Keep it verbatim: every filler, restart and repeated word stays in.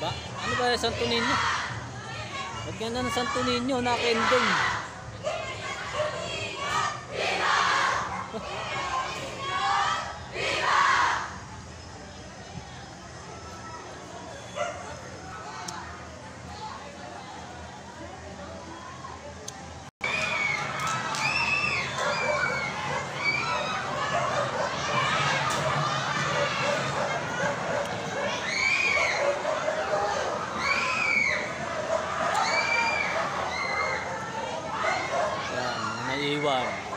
Ba? Ano ba yung Santo Niño? Ba't ganda ng Santo Niño? Nakending. Yan, naiiwan.